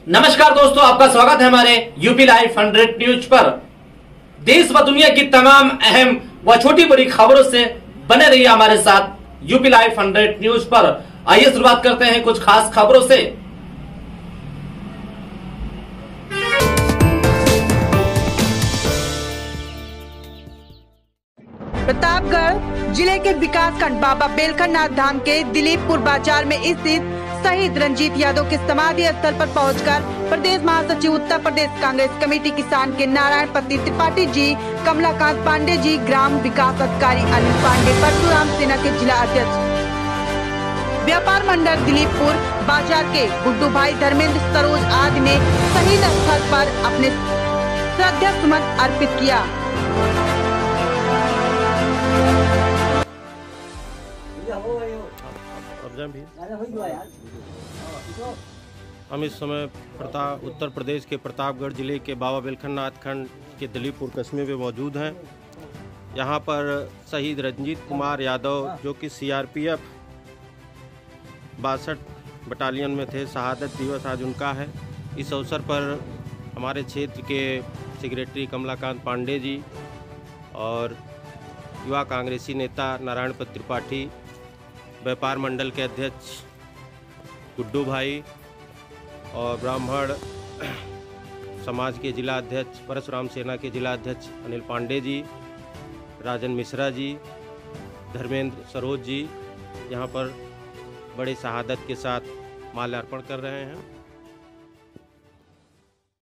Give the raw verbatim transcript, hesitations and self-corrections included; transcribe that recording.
नमस्कार दोस्तों, आपका स्वागत है हमारे यूपी लाइव हंड्रेड न्यूज पर। देश व दुनिया की तमाम अहम व छोटी बड़ी खबरों से बने रहिए हमारे साथ यूपी लाइव हंड्रेड न्यूज पर। आइए शुरुआत करते हैं कुछ खास खबरों से। प्रतापगढ़ जिले के विकासखंड बाबा बेलखंड नाथ धाम के दिलीपपुर बाजार में स्थित शहीद रंजीत यादव के समाधि स्थल पर पहुंचकर प्रदेश महासचिव उत्तर प्रदेश कांग्रेस कमेटी किसान के नारायण पति त्रिपाठी जी, कमलाकांत पांडे जी, ग्राम विकास अधिकारी अनिल पांडे, परशुराम सेना के जिला अध्यक्ष व्यापार मंडल दिलीपपुर बाजार के गुड्डू भाई, धर्मेंद्र, सरोज आदि ने शहीद स्थल पर अपने श्रद्धा सुमन अर्पित किया। हम इस समय प्रताप उत्तर प्रदेश के प्रतापगढ़ जिले के बाबा बेलखंड नाथ खंड के दिलीपपुर कस्बे में मौजूद हैं। यहाँ पर शहीद रंजीत कुमार यादव जो कि सीआरपीएफ बासठ बटालियन में थे, शहादत दिवस आज उनका है। इस अवसर पर हमारे क्षेत्र के सेक्रेटरी कमलाकांत पांडे जी और युवा कांग्रेसी नेता नारायण पति त्रिपाठी, व्यापार मंडल के अध्यक्ष गुड्डू भाई और ब्राह्मण समाज के जिला अध्यक्ष परशुराम सेना के जिला अध्यक्ष अनिल पांडे जी, राजन मिश्रा जी, धर्मेंद्र, सरोज जी यहाँ पर बड़े शहादत के साथ माल्यार्पण कर रहे हैं।